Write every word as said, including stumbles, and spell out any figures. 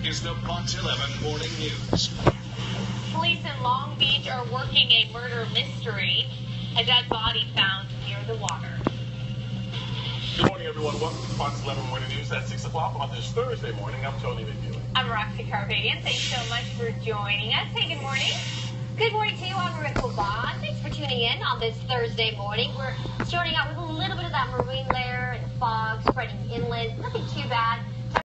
is the Fox eleven Morning News. Police in Long Beach are working a murder mystery. A dead body found near the water. Good morning, everyone. Welcome to Fox eleven Morning News at six o'clock on this Thursday morning. I'm Tony McEwing. I'm Araksya, Karapetyan. Thanks so much for joining us. Hey, good morning. Good morning to you. I'm Rick Bond. Thanks for tuning in on this Thursday morning. We're starting out with a little bit of that marine layer and fog spreading inland. Nothing too bad.